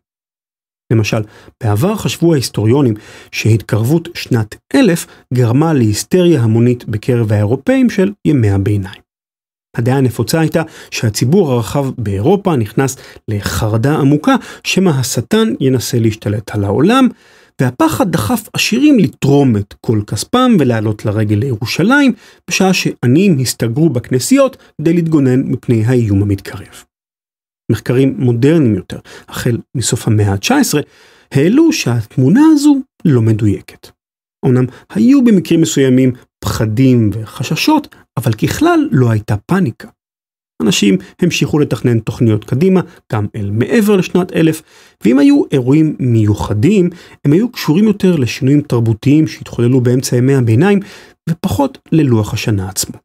למשל, בעבר חשבו ההיסטוריונים שהתקרבות שנת אלף גרמה להיסטריה המונית בקרב האירופאים של ימי הביניים. הדעה הנפוצה הייתה שהציבור הרחב באירופה נכנס לחרדה עמוקה שמא השטן ינסה להשתלט על העולם, והפחד דחף עשירים לתרום את כל כספם ולעלות לרגל לירושלים, בשעה שעניים הסתגרו בכנסיות כדי להתגונן מפני האיום המתקרב. מחקרים מודרניים יותר, החל מסוף המאה ה-תשע עשרה, העלו שהתמונה הזו לא מדויקת. אומנם היו במקרים מסוימים פחדים וחששות, אבל ככלל לא הייתה פאניקה. אנשים המשיכו לתכנן תוכניות קדימה, גם אל מעבר לשנת אלף, ואם היו אירועים מיוחדים, הם היו קשורים יותר לשינויים תרבותיים שהתחוללו באמצע ימי הביניים, ופחות ללוח השנה עצמו.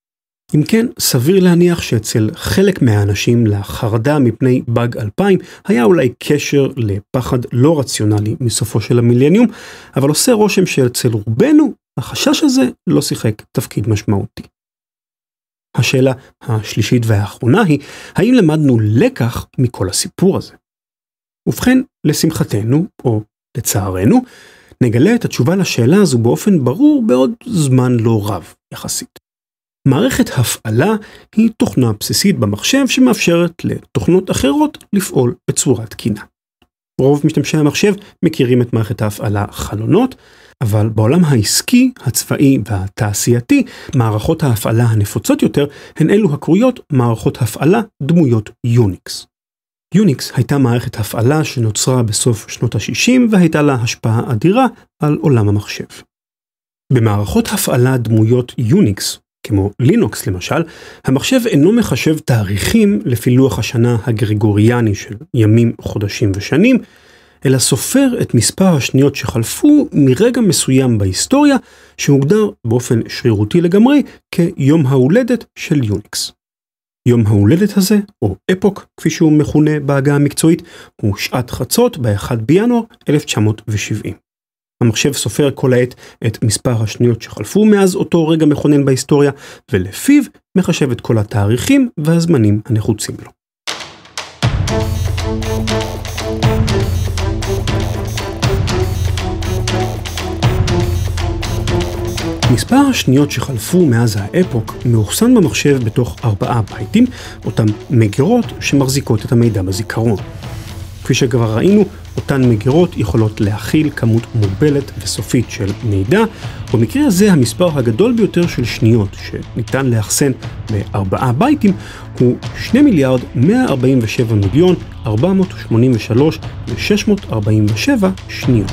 אם כן, סביר להניח שאצל חלק מהאנשים לחרדה מפני באג אלפיים היה אולי קשר לפחד לא רציונלי מסופו של המילניום, אבל עושה רושם שאצל רובנו החשש הזה לא שיחק תפקיד משמעותי. השאלה השלישית והאחרונה היא, האם למדנו לקח מכל הסיפור הזה? ובכן, לשמחתנו, או לצערנו, נגלה את התשובה לשאלה הזו באופן ברור בעוד זמן לא רב יחסית. מערכת הפעלה היא תוכנה בסיסית במחשב שמאפשרת לתוכנות אחרות לפעול בצורה תקינה. רוב משתמשי המחשב מכירים את מערכת ההפעלה חלונות, אבל בעולם העסקי, הצבאי והתעשייתי, מערכות ההפעלה הנפוצות יותר הן אלו הקרויות מערכות הפעלה דמויות יוניקס. יוניקס הייתה מערכת הפעלה שנוצרה בסוף שנות ה-שישים והייתה לה השפעה אדירה על עולם המחשב. במערכות הפעלה דמויות יוניקס, כמו לינוקס למשל, המחשב אינו מחשב תאריכים לפי לוח השנה הגרגוריאני של ימים, חודשים ושנים, אלא סופר את מספר השניות שחלפו מרגע מסוים בהיסטוריה, שמוגדר באופן שרירותי לגמרי כיום ההולדת של יוניקס. יום ההולדת הזה, או אפוק, כפי שהוא מכונה בעגה המקצועית, הוא שעת חצות ב-אחד בינואר אלף תשע מאות שבעים. המחשב סופר כל העת את מספר השניות שחלפו מאז אותו רגע מכונן בהיסטוריה, ולפיו מחשב את כל התאריכים והזמנים הנחוצים לו. מספר השניות שחלפו מאז האפוק מאוחסן במחשב בתוך ארבעה בייטים, אותם מגירות שמחזיקות את המידע בזיכרון. כפי שכבר ראינו, אותן מגירות יכולות להכיל כמות מוגבלת וסופית של מידע, במקרה הזה המספר הגדול ביותר של שניות שניתן לאחסן בארבעה בייטים הוא שני מיליארד מאה ארבעים ושבעה מיליון ארבע מאות שמונים ושלוש אלף שש מאות ארבעים ושבע שניות.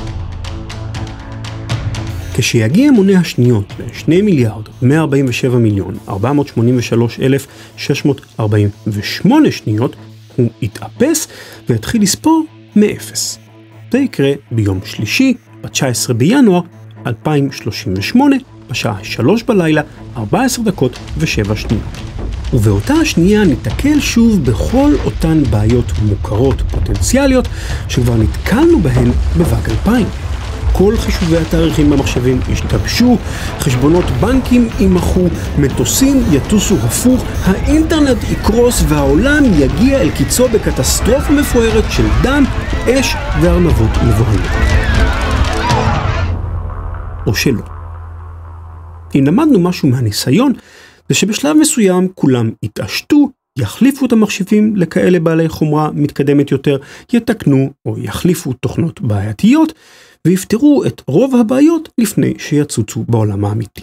כשיגיע מונה השניות ל-שני מיליארד מאה ארבעים ושבעה מיליון ארבע מאות שמונים ושלוש אלף שש מאות ארבעים ושמונה שניות, הוא יתאפס ויתחיל לספור מאפס. זה יקרה ביום שלישי, ב-תשעה עשר בינואר אלפיים שלושים ושמונה, בשעה שלוש בלילה, ארבע עשרה דקות ושבע שניות. ובאותה השנייה ניתקל שוב בכל אותן בעיות מוכרות פוטנציאליות שכבר נתקלנו בהן בבאג אלפיים. כל חישובי התאריכים במחשבים ישתבשו, חשבונות בנקים יימחו, מטוסים יטוסו הפוך, האינטרנט יקרוס והעולם יגיע אל קיצו בקטסטרופה מפוארת של דם, אש וארנבות מבוהלות. או שלא. אם למדנו משהו מהניסיון, זה שבשלב מסוים כולם יתעשתו, יחליפו את המחשבים לכאלה בעלי חומרה מתקדמת יותר, יתקנו או יחליפו תוכנות בעייתיות, ויפתרו את רוב הבעיות לפני שיצוצו בעולם האמיתי.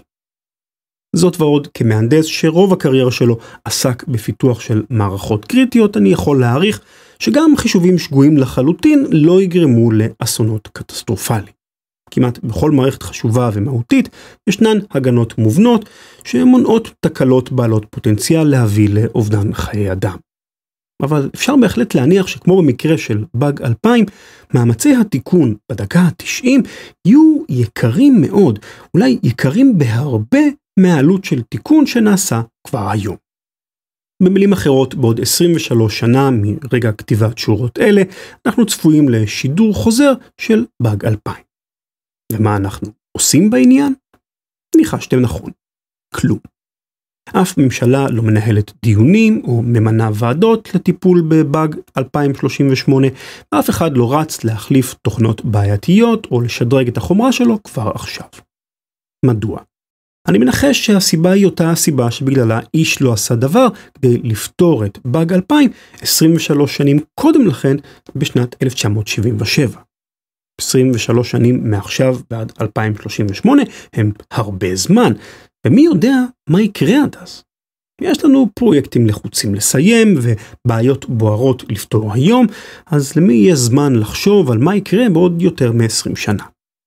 זאת ועוד, כמהנדס שרוב הקריירה שלו עסק בפיתוח של מערכות קריטיות, אני יכול להעריך שגם חישובים שגויים לחלוטין לא יגרמו לאסונות קטסטרופליים. כמעט בכל מערכת חשובה ומהותית ישנן הגנות מובנות שמונעות תקלות בעלות פוטנציאל להביא לאובדן חיי אדם. אבל אפשר בהחלט להניח שכמו במקרה של באג אלפיים, מאמצי התיקון בדקה ה-תשעים יהיו יקרים מאוד, אולי יקרים בהרבה מהעלות של תיקון שנעשה כבר היום. במילים אחרות, בעוד עשרים ושלוש שנה מרגע כתיבת שורות אלה, אנחנו צפויים לשידור חוזר של באג אלפיים. ומה אנחנו עושים בעניין? ניחשתם נכון, כלום. אף ממשלה לא מנהלת דיונים או ממנה ועדות לטיפול בבאג אלפיים שלושים ושמונה, ואף אחד לא רץ להחליף תוכנות בעייתיות או לשדרג את החומרה שלו כבר עכשיו. מדוע? אני מנחש שהסיבה היא אותה הסיבה שבגללה איש לא עשה דבר כדי לפתור את באג אלפיים עשרים ושלוש שנים קודם לכן בשנת אלף תשע מאות שבעים ושבע. עשרים ושלוש שנים מעכשיו ועד אלפיים שלושים ושמונה הם הרבה זמן, ומי יודע מה יקרה עד אז? יש לנו פרויקטים לחוצים לסיים ובעיות בוערות לפתור היום, אז למי יהיה זמן לחשוב על מה יקרה בעוד יותר מ-עשרים שנה?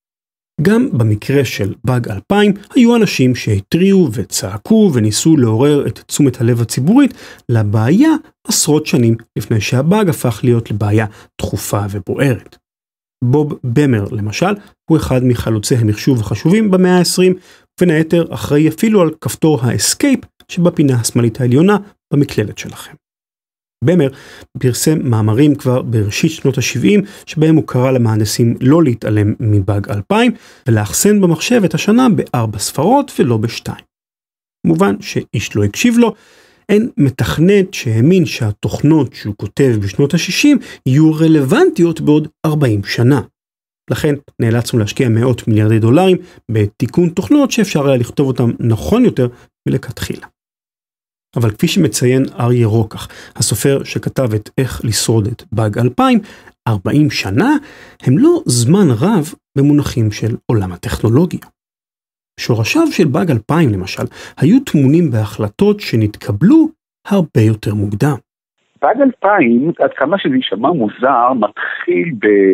גם במקרה של באג אלפיים היו אנשים שהטריעו וצעקו וניסו לעורר את תשומת הלב הציבורית לבעיה עשרות שנים לפני שהבאג הפך להיות לבעיה דחופה ובוערת. בוב במר למשל הוא אחד מחלוצי המחשוב החשובים במאה ה-עשרים, בין היתר אחראי אפילו על כפתור האסקייפ שבפינה השמאלית העליונה במקלדת שלכם. במר פרסם מאמרים כבר בראשית שנות ה-שבעים שבהם הוא קרא למהנדסים לא להתעלם מבאג אלפיים ולאחסן במחשב את השנה בארבע ספרות ולא בשתיים. מובן שאיש לא הקשיב לו, אין מתכנת שהאמין שהתוכנות שהוא כותב בשנות ה-שישים יהיו רלוונטיות בעוד ארבעים שנה. לכן נאלצנו להשקיע מאות מיליארדי דולרים בתיקון תוכנות שאפשר היה לכתוב אותם נכון יותר מלכתחילה. אבל כפי שמציין אריה רוקח, הסופר שכתב את איך לשרוד את באג אלפיים, ארבעים שנה הם לא זמן רב במונחים של עולם הטכנולוגיה. שורשיו של באג אלפיים למשל היו טמונים בהחלטות שנתקבלו הרבה יותר מוקדם. באג אלפיים, עד כמה שזה יישמע מוזר, מתחיל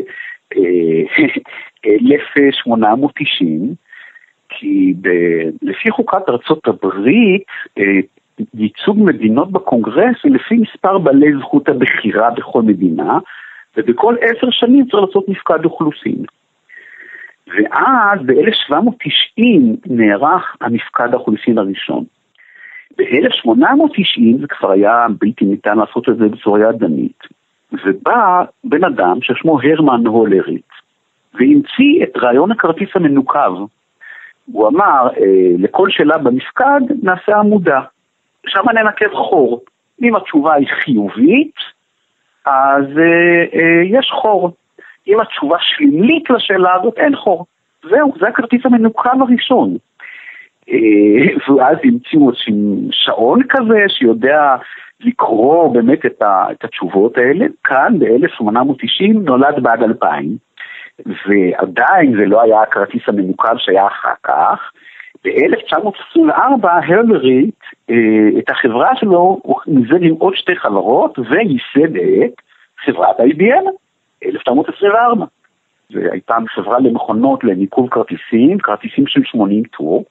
ב-אלף שמונה מאות תשעים, כי ב- לפי חוקת ארצות הברית, ייצוג מדינות בקונגרס הוא לפי מספר בעלי זכות הבחירה בכל מדינה, ובכל עשר שנים צריך לעשות מפקד אוכלוסין. ואז ב-אלף שבע מאות תשעים נערך המפקד האוכלוסין הראשון. ב-אלף שמונה מאות תשעים זה כבר היה בלתי ניתן לעשות את זה בצורה ידנית, ובא בן אדם ששמו הרמן הולריץ, והמציא את רעיון הכרטיס המנוקב. הוא אמר, אה, לכל שאלה במפקד נעשה עמודה, שם ננקב חור. אם התשובה היא חיובית, אז אה, אה, יש חור. אם התשובה שלילית לשאלה הזאת, אין חור. זהו, זה הכרטיס המנוקב הראשון. ואז המציאו שעון כזה שיודע לקרוא באמת את, ה, את התשובות האלה. כאן ב-אלף שמונה מאות תשעים נולד באג אלפיים, ועדיין זה לא היה הכרטיס המנוקב שהיה אחר כך. ב-אלף תשע מאות עשרים וארבע הולריץ, את החברה שלו הוא מיזג עם עוד שתי חברות וייסד את חברת איי בי אם, אלף תשע מאות עשרים וארבע. זו הייתה חברה למכונות לניקוב כרטיסים, כרטיסים של שמונים טור,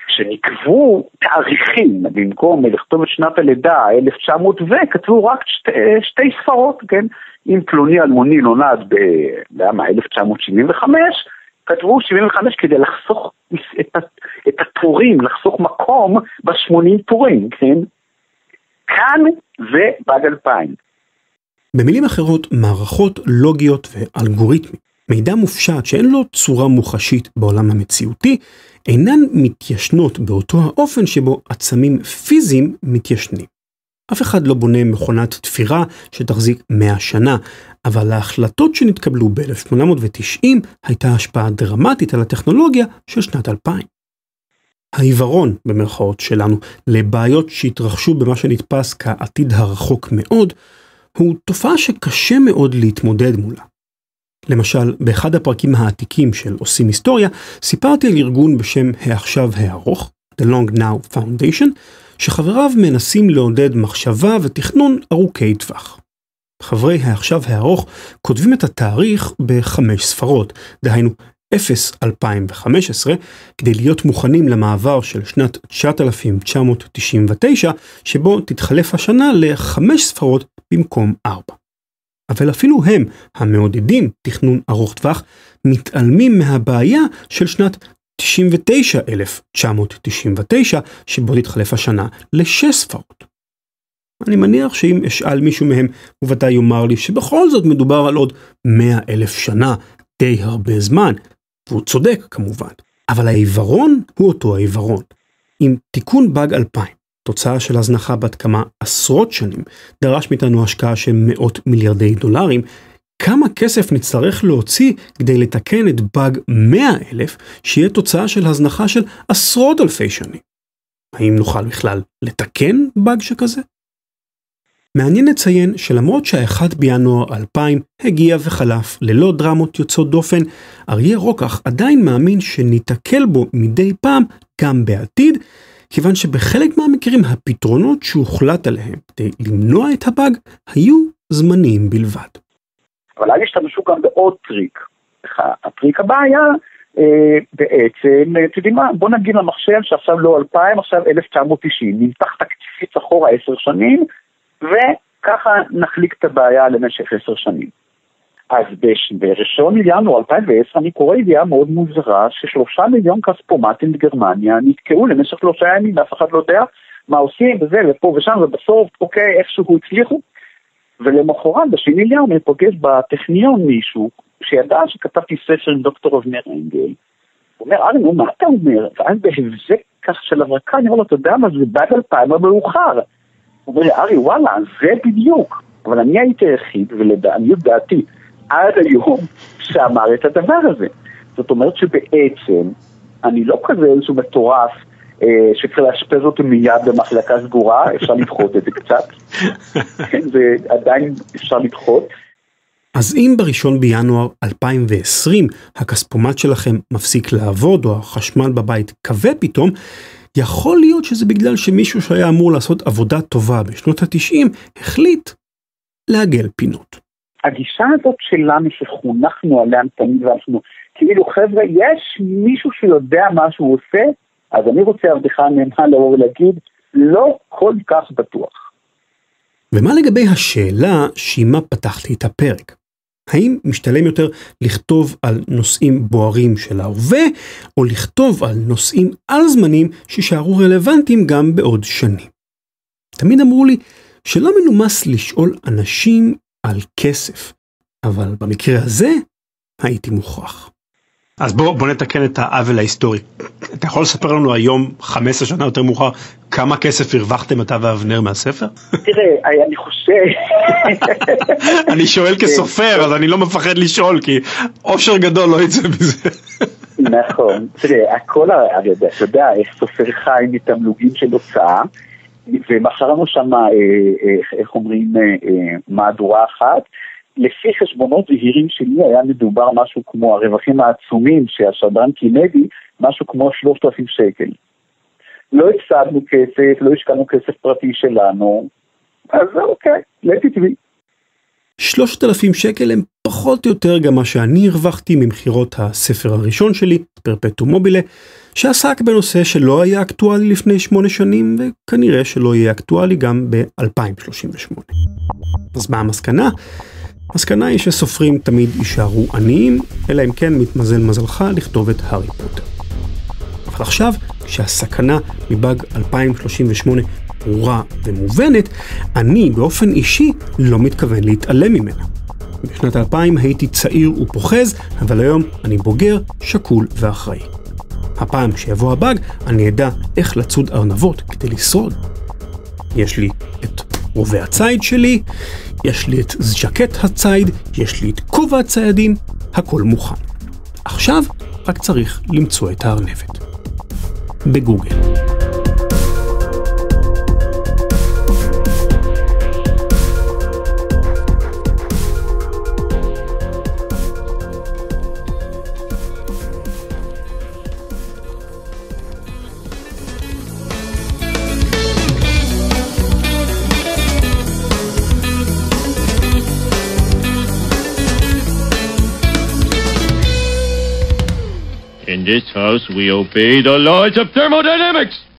שנקבו תאריכים, במקום לכתוב את שנת הלידה, אלף תשע מאות, וכתבו רק שתי, שתי ספרות, כן? אם פלוני אלמוני נולד ב-אלף תשע מאות שבעים וחמש, כתבו שבעים וחמש כדי לחסוך את, את התורים, לחסוך מקום ב-שמונים תורים, כן? כאן זה באג אלפיים. במילים אחרות, מערכות לוגיות ואלגוריתמים, מידע מופשט שאין לו צורה מוחשית בעולם המציאותי, אינן מתיישנות באותו האופן שבו עצמים פיזיים מתיישנים. אף אחד לא בונה מכונת תפירה שתחזיק מאה שנה, אבל ההחלטות שנתקבלו ב-אלף שמונה מאות תשעים הייתה השפעה דרמטית על הטכנולוגיה של שנת אלפיים. העיוורון במרכאות שלנו לבעיות שהתרחשו במה שנתפס כעתיד הרחוק מאוד, הוא תופעה שקשה מאוד להתמודד מולה. למשל, באחד הפרקים העתיקים של עושים היסטוריה, סיפרתי על ארגון בשם העכשיו הארוך, The Long Now Foundation, שחבריו מנסים לעודד מחשבה ותכנון ארוכי טווח. חברי העכשיו הארוך כותבים את התאריך בחמש ספרות, דהיינו אפס אלפיים וחמש עשרה, כדי להיות מוכנים למעבר של שנת תשעת אלפים תשע מאות תשעים ותשע, שבו תתחלף השנה לחמש ספרות במקום ארבע. אבל אפילו הם, המעודדים תכנון ארוך טווח, מתעלמים מהבעיה של שנת תשעים ותשע אלף תשע מאות תשעים ותשע, שבו תתחלף השנה לשש ספרות. אני מניח שאם אשאל מישהו מהם, הוא ודאי יאמר לי שבכל זאת מדובר על עוד מאה אלף שנה, די הרבה זמן, והוא צודק כמובן. אבל העיוורון הוא אותו העיוורון. עם תיקון באג אלפיים, תוצאה של הזנחה בת כמה עשרות שנים, דרש מאיתנו השקעה של מאות מיליארדי דולרים, כמה כסף נצטרך להוציא כדי לתקן את באג מאה אלף, שיהיה תוצאה של הזנחה של עשרות אלפי שנים? האם נוכל בכלל לתקן באג שכזה? מעניין לציין שלמרות שהאחד בינואר אלפיים הגיע וחלף ללא דרמות יוצאות דופן, אריה רוקח עדיין מאמין שניתקל בו מדי פעם גם בעתיד, כיוון שבחלק מהמקרים הפתרונות שהוחלט עליהם כדי למנוע את הבאג היו זמניים בלבד. אבל אז השתמשו גם בעוד טריק. הטריק הבא היה אה, בעצם, אתה יודעים מה, בוא נגיד למחשב שעכשיו לא אלפיים, עכשיו אלף תשע מאות תשעים, נמתח תקציץ אחורה עשר שנים, וככה נחליק את הבעיה למשך עשר שנים. אז בראשון לינואר אלפיים ועשר אני קורא ידיעה מאוד מוזרה ששלושה מיליון כספומטים בגרמניה נתקעו למשך שלושה ימים, ואף אחד לא יודע מה עושים וזה ופה ושם, ובסוף אוקיי איכשהו הצליחו. ולמחרת בשני לינואר אני פוגש בטכניון מישהו שידע שכתבתי ספר עם דוקטור אבנר אנגל. הוא אומר, ארי, נו, מה אתה אומר? ואז בהבזק כך של הברקה, אני אומר לו, אתה יודע מה, זה באג אלפיים המאוחר. הוא אומר לי, ארי, וואלה, זה בדיוק. אבל אני הייתי היחיד, ולדעתי דעתי, עד היום שאמר את הדבר הזה. זאת אומרת שבעצם, אני לא כזה איזשהו מטורף, שצריך לאשפז אותו מיד במחלקה סגורה, אפשר לדחות את זה קצת. זה עדיין אפשר לדחות. אז אם בראשון בינואר אלפיים ועשרים הכספומט שלכם מפסיק לעבוד או החשמל בבית כבה פתאום, יכול להיות שזה בגלל שמישהו שהיה אמור לעשות עבודה טובה בשנות ה-תשעים החליט לעגל פינות. הגישה הזאת שלנו שחונכנו עליה תמיד ואנחנו, כאילו חבר'ה, יש מישהו שיודע מה שהוא עושה, אז אני רוצה עבדך נאמן לבוא ולהגיד, לא כל כך בטוח. ומה לגבי השאלה שעימה פתחתי את הפרק? האם משתלם יותר לכתוב על נושאים בוערים של ההווה, או לכתוב על נושאים על זמנים שישארו רלוונטיים גם בעוד שנים? תמיד אמרו לי שלא מנומס לשאול אנשים על כסף, אבל במקרה הזה הייתי מוכרח. אז בוא, בוא נתקן את העוול ההיסטורי. אתה יכול לספר לנו היום, חמש עשרה שנה יותר מאוחר, כמה כסף הרווחתם אתה ואבנר מהספר? תראה, אני חושב... אני שואל כסופר, אז אני לא מפחד לשאול, כי אושר גדול לא יצא בזה. נכון. תראה, הכל, אתה יודע, איך סופר חי מתמלוגים של הוצאה, ומחרנו שם, איך אומרים, מהדורה אחת, לפי חשבונות זהירים שלי היה מדובר משהו כמו הרווחים העצומים שהשדרן קינדי, משהו כמו שלושת אלפים שקל. לא הפסדנו כסף, לא השקענו כסף פרטי שלנו, אז אוקיי, לטיטבי. שלושת אלפים שקל הם פחות או יותר גם מה שאני הרווחתי ממחירות הספר הראשון שלי, פרפטום מובילה, שעסק בנושא שלא היה אקטואלי לפני שמונה שנים, וכנראה שלא יהיה אקטואלי גם ב-אלפיים שלושים ושמונה. אז מה המסקנה? המסקנה היא שסופרים תמיד יישארו עניים, אלא אם כן מתמזל מזלך לכתוב את הארי פוטר. אבל עכשיו, כשהסכנה מבאג אלפיים שלושים ושמונה ברורה ומובנת, אני באופן אישי לא מתכוון להתעלם ממנה. בשנת אלפיים הייתי צעיר ופוחז, אבל היום אני בוגר, שקול ואחראי. הפעם שיבוא הבאג, אני אדע איך לצוד ארנבות כדי לשרוד. יש לי את רובה הצייד שלי, יש לי את ז'קט הצייד, יש לי את כובע הציידים, הכל מוכן. עכשיו רק צריך למצוא את הארנבת. בגוגל. In this house, we obey the laws of thermodynamics.